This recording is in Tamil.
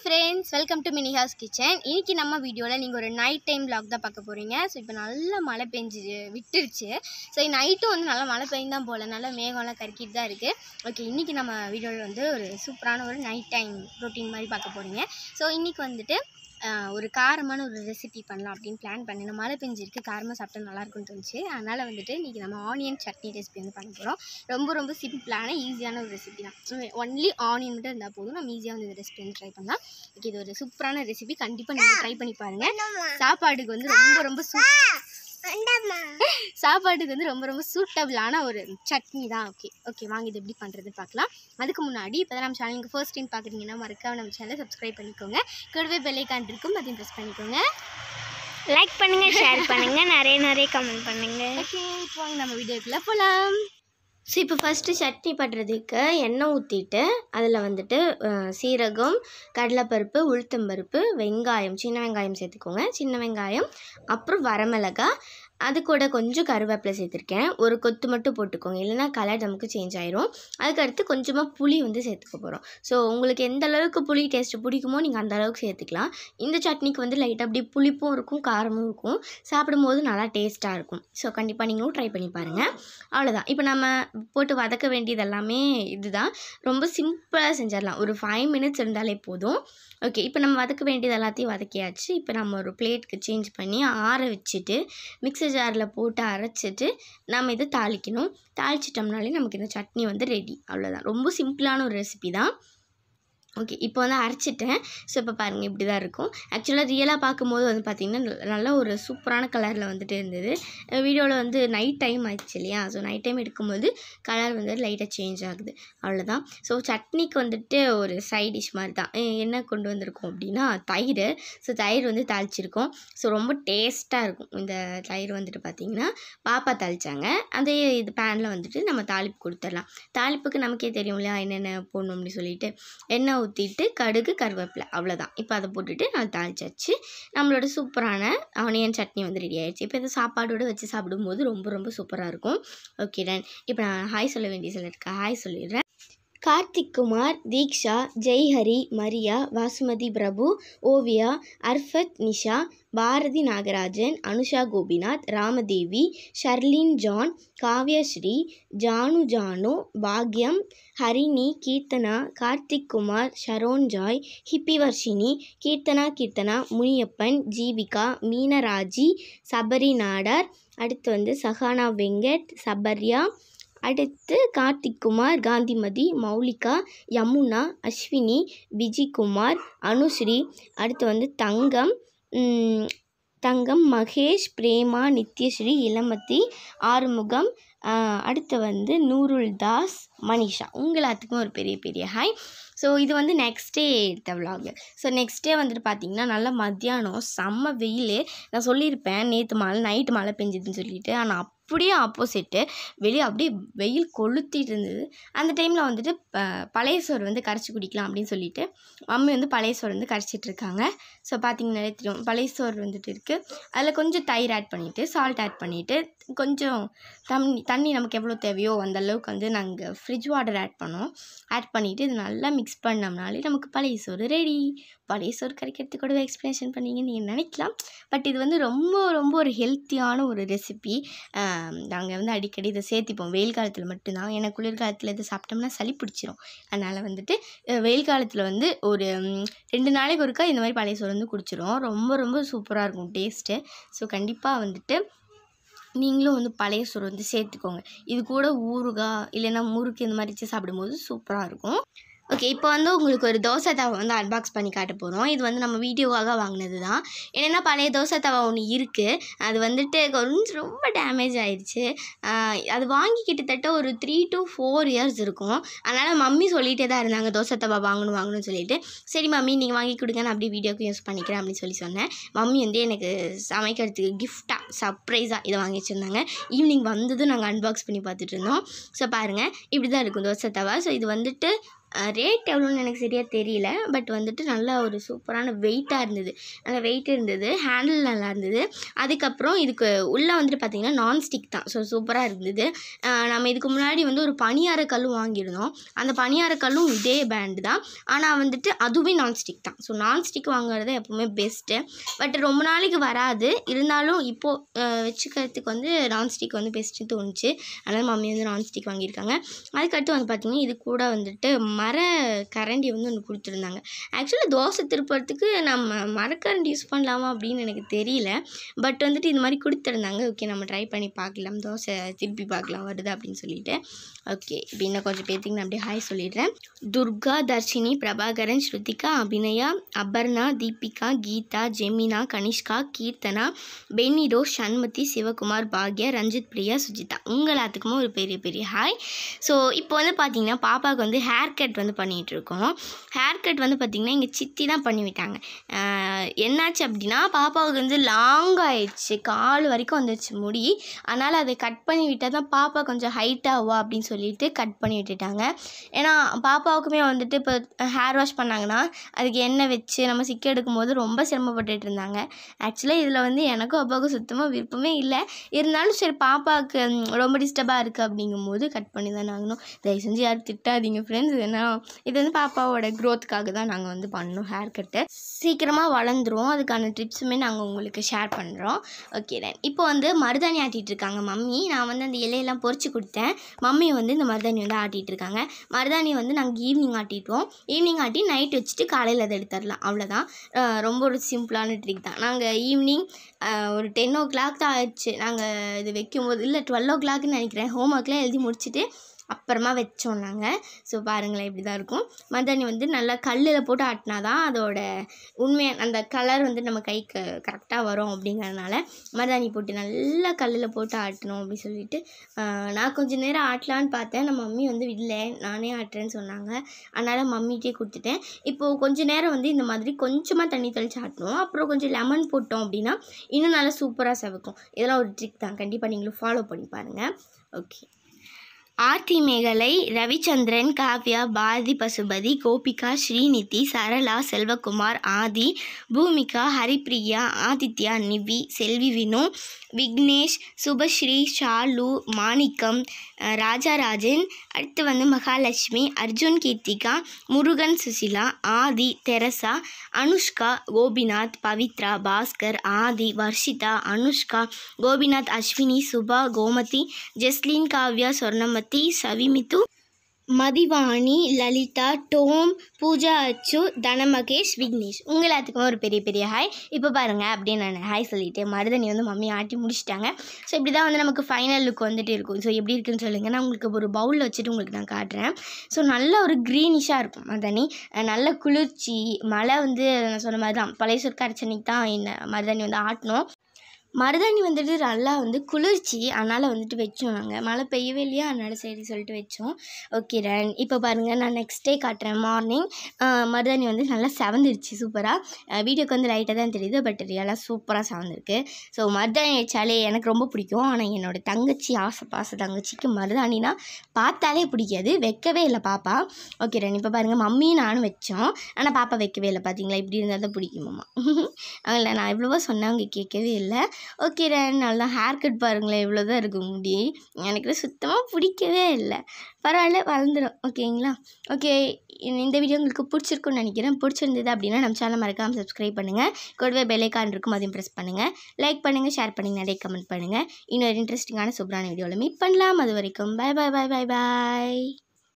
friends, welcome to Mini House Kitchen. இன்னைக்கு நம்ம வீடியோல நீங்க ஒரு நைட் டைம் vlog தான் பார்க்க போறீங்க. சோ இப்போ நல்ல மழை பெஞ்சு விட்டுருச்சு. சோ நைட்டும் வந்து நல்ல மழை பெய்தான் போல, நல்ல மேகம்லாம் கருக்கிட்டு தான் இருக்கு. ஓகே, இன்னைக்கு நம்ம வீடியோல வந்து ஒரு சூப்பரான ஒரு நைட் டைம் ரொட்டீன் மாதிரி பார்க்க போறீங்க. சோ இன்னைக்கு வந்துட்டு ஒரு காரமான ஒரு ரெசிபி பண்ணலாம் அப்படின்னு பிளான் பண்ணேன். மழை பெஞ்சிருக்கு, காரமாக சாப்பிட்டா நல்லாயிருக்குன்னு தோணுச்சு. அதனால் வந்துட்டு இன்றைக்கி நம்ம ஆனியன் சட்னி ரெசிபி வந்து பண்ண போகிறோம். ரொம்ப சிம்பிளான ஈஸியான ஒரு ரெசிபி தான். ஒன்லி ஆனியன் மட்டும் இருந்தால் போதும், நம்ம ஈஸியாக வந்து இந்த ரெசிபி வந்து ட்ரை பண்ணலாம். ஓகே, இது ஒரு சூப்பரான ரெசிபி, கண்டிப்பாக நீங்கள் ட்ரை பண்ணி பாருங்கள். சாப்பாட்டுக்கு வந்து ரொம்ப சூட்டபிளான ஒரு சட்னி தான். ஓகே வாங்க இது எப்படி பண்ணுறது பார்க்கலாம். அதுக்கு முன்னாடி இப்போ தான் நம்ம சேனலுக்கு ஃபர்ஸ்ட் டைம் பார்க்குறீங்கன்னா மறக்காம நம்ம சேனலை சப்ஸ்கிரைப் பண்ணிக்கோங்க. கூடவே பெல் ஐகான் இருக்கும், அதையும் ப்ரெஸ் பண்ணிக்கோங்க. லைக் பண்ணுங்கள், ஷேர் பண்ணுங்கள், நிறைய கமெண்ட் பண்ணுங்கள். ஓகே, இப்போ வாங்க நம்ம வீடியோக்குள்ளே போகலாம். ஸோ இப்போ ஃபஸ்ட்டு சட்னி பண்ணுறதுக்கு எண்ணெய் ஊற்றிட்டு அதில் வந்துட்டு சீரகம், கடலைப்பருப்பு, உளுத்தம்பருப்பு, வெங்காயம், சின்ன வெங்காயம் சேர்த்துக்கோங்க. சின்ன வெங்காயம், அப்புறம் வரமிளகாய், அது கூட கொஞ்சம் கருவேப்பிலை சேர்த்துருக்கேன். ஒரு கொத்து மட்டும் போட்டுக்கோங்க, இல்லைனா கலர் நமக்கு சேஞ்ச் ஆயிரும். அதுக்கடுத்து கொஞ்சமாக புளி வந்து சேர்த்துக்க போகிறோம். ஸோ உங்களுக்கு எந்த அளவுக்கு புளி டேஸ்ட்டு பிடிக்குமோ நீங்கள் அந்த அளவுக்கு சேர்த்துக்கலாம். இந்த சட்னிக்கு வந்து லைட்டாக அப்படி புளிப்பும் இருக்கும், காரமும் இருக்கும். சாப்பிடும்போது நல்லா டேஸ்ட்டாக இருக்கும். ஸோ கண்டிப்பாக நீங்களும் ட்ரை பண்ணி பாருங்கள். அவ்வளோதான். இப்போ நம்ம போட்டு வதக்க வேண்டியது எல்லாமே இதுதான். ரொம்ப சிம்பிளாக செஞ்சிடலாம். ஒரு 5 மினிட்ஸ் இருந்தாலே போதும். ஓகே, இப்போ நம்ம வதக்க வேண்டியது எல்லாத்தையும் வதக்கியாச்சு. இப்போ நம்ம ஒரு பிளேட்டுக்கு சேஞ்ச் பண்ணி ஆற வச்சுட்டு மிக்ஸி ஜாரில் போட்டு அரைச்சிட்டு நம்ம இதை தாளிக்கணும். தாளிச்சிட்டோம்னாலே நமக்கு இந்த சட்னி வந்து ரெடி. அவ்வளோதான். ரொம்ப சிம்பிளான ஒரு ரெசிபி தான். ஓகே, இப்போ வந்து அரைச்சிட்டேன். ஸோ இப்போ பாருங்கள், இப்படி தான் இருக்கும். ஆக்சுவலாக ரியலாக பார்க்கும்போது வந்து பார்த்திங்கன்னா நல்ல ஒரு சூப்பரான கலரில் வந்துட்டு இருந்தது. வீடியோவில் வந்து நைட் டைம் ஆயிடுச்சு இல்லையா? ஸோ நைட் டைம் எடுக்கும்போது கலர் வந்து லைட்டாக சேஞ்ச் ஆகுது. அவ்வளோதான். ஸோ சட்னிக்கு வந்துட்டு ஒரு சைட் டிஷ் மாதிரி தான். என்ன கொண்டு வந்திருக்கோம் அப்படின்னா தயிர். ஸோ தயிர் வந்து தாளிச்சிருக்கோம். ஸோ ரொம்ப டேஸ்ட்டாக இருக்கும். இந்த தயிர் வந்துட்டு பார்த்திங்கன்னா பாப்பா தாளித்தாங்க. அதே இது பேனில் வந்துட்டு நம்ம தாளிப்பு கொடுத்துடலாம். தாளிப்புக்கு நமக்கே தெரியும் இல்லையா என்னென்ன போடணும் அப்படின்னு சொல்லிட்டு. எண்ணெய் ஊற்றிட்டு கடுகு, கருவேப்பிலை, அவ்வளோதான். இப்போ அதை போட்டுட்டு நான் தாளிச்சாச்சு. நம்மளோட சூப்பரான ஆனியன் சட்னி வந்து ரெடி ஆகிடுச்சு. இப்போ இந்த சாப்பாடோடு வச்சு சாப்பிடும்போது ரொம்ப சூப்பராக இருக்கும். Okay done. இப்போ நான் ஹாய் சொல்ல வேண்டிய சிலருக்கு ஹாய் சொல்லிடுறேன். கார்த்திக் குமார், தீக்ஷா, ஜெய்ஹரி, மரியா, வாசுமதி பிரபு, ஓவியா, அர்ஃபத் நிஷா, பாரதி நாகராஜன், அனுஷா கோபிநாத், ராமதேவி, ஷர்லின் ஜான், காவ்யஸ்ரீ, ஜானு, பாக்யம், ஹரிணி, கீர்த்தனா, கார்த்திக் குமார், ஷரோன் ஜாய், ஹிப்பி வர்ஷினி, கீர்த்தனா, முனியப்பன், ஜீவிகா, மீனராஜி, சபரி நாடார், அடுத்து வந்து சஹானா வெங்கட், சபர்யா, அடுத்து கார்த்திக் குமார், காந்திமதி, மௌலிகா, யமுனா, அஸ்வினி, விஜிகுமார், அனுஸ்ரீ, அடுத்து வந்து தங்கம், மகேஷ், பிரேமா, நித்யஸ்ரீ, இளமதி, ஆறுமுகம், அடுத்து வந்து நூருல் தாஸ், மனிஷா. எல்லாத்துக்கும் ஒரு பெரிய ஹாய். ஸோ இது வந்து நெக்ஸ்ட் டே எடுத்த விலாகு. ஸோ நெக்ஸ்ட் டே வந்துட்டு பார்த்திங்கன்னா நல்லா மத்தியானம் செம்ம வெயில். நான் சொல்லியிருப்பேன் நேற்று நைட்டு மழை பெஞ்சுதுன்னு சொல்லிட்டு. ஆனால் அப்படியே ஆப்போசிட்டு வெளியே அப்படியே வெயில் கொளுத்திட்டு இருந்தது. அந்த டைமில் வந்துட்டு பழைய சோறு வந்து கரைச்சி குடிக்கலாம் அப்படின்னு சொல்லிட்டு மம்மி வந்து பழைய சோறு வந்து கரைச்சிட்ருக்காங்க. ஸோ பார்த்திங்கனாலே தெரியும், பழைய சோறு வந்துட்டு இருக்குது. அதில் கொஞ்சம் தயிர் ஆட் பண்ணிவிட்டு, சால்ட் ஆட் பண்ணிவிட்டு, கொஞ்சம் தண்ணி நமக்கு எவ்வளோ தேவையோ அந்தளவுக்கு வந்து நாங்கள் ஃப்ரிட்ஜ் வாட்டர் ஆட் பண்ணிவிட்டு இது நல்லா மிக்ஸ் பண்ணோம்னாலே நமக்கு பழைய சோறு ரெடி. பழைய சோறு கரைக்கிறதுக்கு கூடவே எக்ஸ்ப்ளனேஷன் பண்ணிங்கன்னு நீங்கள் நினைக்கலாம். பட் இது வந்து ரொம்ப ஒரு ஹெல்த்தியான ஒரு ரெசிபி. நாங்கள் வந்து அடிக்கடி இதை சேர்த்திப்போம். வெயில் காலத்தில் மட்டும்தான். ஏன்னா குளிர்காலத்தில் இதை சாப்பிட்டோம்னா சளி பிடிச்சிரும். அதனால் வந்துட்டு வெயில் காலத்தில் வந்து ஒரு 2 நாளைக்கு ஒருக்கா இந்த மாதிரி பழைய சோறு வந்து குடிச்சிரும். ரொம்ப சூப்பராக இருக்கும் டேஸ்ட்டு. ஸோ கண்டிப்பாக வந்துட்டு நீங்களும் வந்து பழைய சோறு வந்து சேர்த்துக்கோங்க. இது கூட ஊறுகாய் இல்லைன்னா முறுக்கு இந்த மாதிரி வச்சு சாப்பிடும்போது சூப்பராக இருக்கும். ஓகே, இப்போ வந்து உங்களுக்கு ஒரு தோசை தவா வந்து அன்பாக்ஸ் பண்ணி காட்ட போகிறோம். இது வந்து நம்ம வீடியோவாக வாங்கினது தான். என்னென்னா பழைய தோசை தவா ஒன்று இருக்குது. அது வந்துட்டு கொஞ்சம் ரொம்ப டேமேஜ் ஆகிடுச்சு. அது வாங்கி கிட்டத்தட்ட ஒரு 3 to 4 years இருக்கும். அதனால் மம்மி சொல்லிகிட்டே தான் இருந்தாங்க தோசை தவா வாங்கணும்னு சொல்லிட்டு. சரி மம்மி நீங்கள் வாங்கி கொடுங்க, நான் அப்படியே வீடியோக்கு யூஸ் பண்ணிக்கிறேன் அப்படின்னு சொன்னேன். மம்மி வந்து எனக்கு சமைக்கிறதுக்கு கிஃப்டாக சர்ப்ரைஸாக இதை வாங்கி வச்சுருந்தாங்க. ஈவினிங் வந்ததும் நாங்கள் அன்பாக்ஸ் பண்ணி பார்த்துட்டு இருந்தோம். ஸோ பாருங்கள், இப்படி தான் இருக்கும் தோசை தவா. ஸோ இது வந்துட்டு ரேட் எவ்வளோன்னு எனக்கு சரியாக தெரியல. பட் வந்துட்டு நல்லா ஒரு சூப்பரான வெயிட்டாக இருந்தது, நல்லா வெயிட் இருந்தது, ஹேண்டில் நல்லா இருந்தது. அதுக்கப்புறம் இதுக்கு உள்ளே வந்துட்டு பார்த்திங்கன்னா நான்ஸ்டிக் தான். ஸோ சூப்பராக இருந்தது. நம்ம இதுக்கு முன்னாடி வந்து ஒரு பணியாரக்கல்லும் வாங்கியிருந்தோம். அந்த பணியாரக்கல்லும் இதே பிராண்டு தான். ஆனால் வந்துட்டு அதுவே நான்ஸ்டிக் தான். ஸோ நான்ஸ்டிக் வாங்குறது எப்போவுமே பெஸ்ட்டு. பட் ரொம்ப நாளைக்கு வராது. இருந்தாலும் இப்போது வச்சுக்கிறதுக்கு வந்து நான்ஸ்டிக் வந்து பெஸ்ட்டு தோணுச்சு. அதனால் மம்மி வந்து நான்ஸ்டிக் வாங்கியிருக்காங்க. அதுக்கடுத்து வந்து பார்த்திங்கன்னா இது கூட வந்துட்டு மர கரண்டி வந்து ஒன்று கொடுத்துருந்தாங்க. ஆக்சுவலாக தோசை திருப்புறதுக்கு நம்ம மரக்கரண்டி யூஸ் பண்ணலாமா அப்படின்னு எனக்கு தெரியல. பட் வந்துட்டு இது மாதிரி கொடுத்துருந்தாங்க. ஓகே, நம்ம ட்ரை பண்ணி பார்க்கலாம், தோசை திருப்பி பார்க்கலாம் வருது அப்படின்னு சொல்லிட்டு. ஓகே, இப்போ இன்னும் கொஞ்சம் பேர்த்துக்கு நான் அப்படியே ஹாய் சொல்லிடுறேன். துர்கா, தர்ஷினி, பிரபாகரன், ஸ்ருதிகா, அபிநயா, அபர்ணா, தீபிகா, கீதா, ஜெமினா, கனிஷ்கா, கீர்த்தனா, பென்னிரோ, சண்மதி, சிவகுமார், பாக்யா, ரஞ்சித், பிரியா, சுஜிதா, உங்கள் எல்லாத்துக்குமே ஒரு பெரிய பெரிய ஹாய். ஸோ இப்போ வந்து பார்த்திங்கன்னா பாப்பாவுக்கு வந்து ஹேர் கட் வந்து பண்ணிகிட்ருக்கோம். ஹேர் கட் வந்து பார்த்திங்கன்னா எங்கள் சித்தி தான் பண்ணிவிட்டாங்க. என்னாச்சு அப்படின்னா பாப்பாவுக்கு வந்து லாங் ஆயிடுச்சு, கால் வரைக்கும் வந்துடுச்சு முடி. அதனால் அதை கட் பண்ணி விட்டால் தான் பாப்பா கொஞ்சம் ஹைட்டாகுவா அப்படின்னு சொல்லிட்டு கட் பண்ணி விட்டுட்டாங்க. ஏன்னா பாப்பாவுக்குமே வந்துட்டு இப்போ ஹேர் வாஷ் பண்ணாங்கன்னா அதுக்கு எண்ணெய் வச்சு நம்ம சிக்க எடுக்கும்போது ரொம்ப சிரமப்பட்டுட்டு இருந்தாங்க. ஆக்சுவலாக இதில் வந்து எனக்கும் அப்பாவுக்கும் சுத்தமாக விருப்பமே இல்லை. இருந்தாலும் சரி பாப்பாவுக்கு ரொம்ப டிஸ்டர்பாக இருக்குது அப்படிங்கும்போது கட் பண்ணி தான் ஆகணும். தயவு செஞ்சு யாரும் திட்டாதீங்க ஃப்ரெண்ட்ஸ். ஏன்னா இது வந்து பாப்பாவோட க்ரோத்துக்காக தான் நாங்கள் வந்து பண்ணோம். ஹேர் கட்டு சீக்கிரமாக வளர்ந்துரும். அதுக்கான டிப்ஸுமே நாங்கள் உங்களுக்கு ஷேர் பண்ணுறோம். ஓகே தென் இப்போ வந்து மருதாணி ஆட்டிகிட்டு இருக்காங்க மம்மி. நான் வந்து அந்த இலையெல்லாம் பொறிச்சு கொடுத்தேன். மம்மி வந்து இந்த மருதாணி வந்து ஆட்டிகிட்டு இருக்காங்க. மருதாணி வந்து நாங்கள் ஈவினிங் ஆட்டிட்டுவோம். ஈவினிங் ஆட்டி நைட் வச்சுட்டு காலையில் அதை எடுத்துடலாம். அவ்வளோதான். ரொம்ப ஒரு சிம்பிளான ட்ரிக் தான். நாங்கள் ஈவினிங் ஒரு 10 o'clock தான் ஆயிடுச்சு நாங்கள் இது வைக்கும்போது. இல்லை 12 o'clockன்னு நினைக்கிறேன். ஹோம் ஒர்க்லாம் எழுதி முடிச்சுட்டு அப்புறமா வச்சோம் நாங்கள். ஸோ பாருங்களேன், இப்படி தான் இருக்கும். மருதாணி வந்து நல்லா கல்லில் போட்டு ஆட்டினா தான் அதோட உண்மையான அந்த கலர் வந்து நம்ம கைக்கு கரெக்டாக வரும். அப்படிங்கிறதுனால மருதாணி போட்டு நல்லா கல்லில் போட்டு ஆட்டணும் அப்படின்னு சொல்லிட்டு நான் கொஞ்சம் நேரம் ஆட்டலான்னு பார்த்தேன். நம்ம மம்மி வந்து இல்லை நானே ஆட்டுறேன்னு சொன்னாங்க. அதனால் மம்மிகிட்டே கொடுத்துட்டேன். இப்போது கொஞ்சம் நேரம் வந்து இந்த மாதிரி கொஞ்சமாக தண்ணி தெளித்து ஆட்டணும். அப்புறம் கொஞ்சம் லெமன் போட்டோம் அப்படின்னா இன்னும் நல்லா சூப்பராக செவக்கும். இதெல்லாம் ஒரு ட்ரிக் தான், கண்டிப்பாக நீங்களும் ஃபாலோ பண்ணி பாருங்கள். ஓகே, ஆர்த்தி மேகலை, ரவிச்சந்திரன், காவ்யா, பாரதி பசுபதி, கோபிகா, ஸ்ரீநிதி, சரளா, செல்வகுமார், ஆதி, பூமிகா, ஹரிப்ரியா, ஆதித்யா, நிவி, செல்வி, வினு, விக்னேஷ், சுபஸ்ரீ, ஷாலு, மாணிக்கம், ராஜாராஜன், அடுத்து வந்து மகாலட்சுமி, அர்ஜுன், கீர்த்திகா, முருகன், சுசிலா, ஆதி, தெரசா, அனுஷ்கா, கோபிநாத், பவித்ரா, பாஸ்கர், ஆதி, வர்ஷிதா, அனுஷ்கா, கோபிநாத், அஸ்வினி, சுபா, கோமதி, ஜெஸ்லின், காவ்யா, சொர்ணமதி, சவிமித்து, மதிவாணி, லலிதா, டோம், பூஜா, அச்சு, தனமகேஷ், விக்னேஷ், உங்கள் எல்லாத்துக்குமே ஒரு பெரிய பெரிய ஹாய். இப்போ பாருங்கள் அப்படியே நான் ஹாய் சொல்லிவிட்டு மருதாணி வந்து மம்மி ஆட்டி முடிச்சிட்டாங்க. ஸோ இப்படி தான் வந்து நமக்கு ஃபைனல் லுக் வந்துட்டு இருக்கும். ஸோ எப்படி இருக்குன்னு சொல்லுங்கள். நான் உங்களுக்கு ஒரு பவுலில் வச்சுட்டு உங்களுக்கு நான் காட்டுறேன். ஸோ நல்ல ஒரு க்ரீனிஷாக இருக்கும் மருதாணி. நல்ல குளிர்ச்சி. மழை வந்து நான் சொன்ன மாதிரி தான் பழைய சொற்கரைச்சன்னைக்கு தான் இந்த மருதாணி வந்து ஆட்டினோம். மருதாணி வந்துட்டு நல்லா வந்து குளிர்ச்சி. அதனால் வந்துட்டு வச்சோம் நாங்கள். மழை பெய்யவே இல்லையா, அதனால் சரி சொல்லிட்டு வச்சோம். Okay done. இப்போ பாருங்கள், நான் நெக்ஸ்ட் டே காட்டுறேன். மார்னிங் மருதாணி வந்து நல்லா செவந்துருச்சு சூப்பராக. வீடியோக்கு வந்து லைட்டாக தான் தெரியுது, பட் ரியலாக சூப்பராக செவந்துருக்கு. ஸோ மருதாணி வச்சாலே எனக்கு ரொம்ப பிடிக்கும். ஆனால் என்னோடய தங்கச்சி பாச தங்கச்சிக்கு மருதாணினா பார்த்தாலே பிடிக்காது, வைக்கவே இல்லை பாப்பா. Okay done. இப்போ பாருங்கள், மம்மியும் நானும் வச்சோம். ஆனால் பாப்பா வைக்கவே இல்லை. பார்த்தீங்களா, இப்படி இருந்தால் தான் பிடிக்குமாம்மா. அவங்கள நான் எவ்வளவோ சொன்னேன், அவங்க கேட்கவே இல்லை. Okay done. நல்லா ஹேர் கட் பாருங்களேன், இவ்வளோ தான் இருக்குது முடி. எனக்கு சுத்தமாக பிடிக்கவே இல்லை. பரவாயில்ல, வளர்ந்துடும். ஓகேங்களா. ஓகே, இந்த வீடியோ உங்களுக்கு பிடிச்சிருக்குன்னு நினைக்கிறேன். பிடிச்சிருந்தது அப்படின்னா நம்ம சேனல் மறக்காமல் சப்ஸ்கிரைப் பண்ணுங்கள். கூடவே பெல் ஐகான் இருக்கும், அதையும் ப்ரெஸ் பண்ணுங்கள். லைக் பண்ணுங்கள், ஷேர் பண்ணுங்கள், நிறைய கமெண்ட் பண்ணுங்கள். இன்னொரு இன்ட்ரெஸ்டிங்கான சூப்பரான வீடியோவில் மீட் பண்ணலாம். அது வரைக்கும் பை பாய் பாய் பாய் பாய்.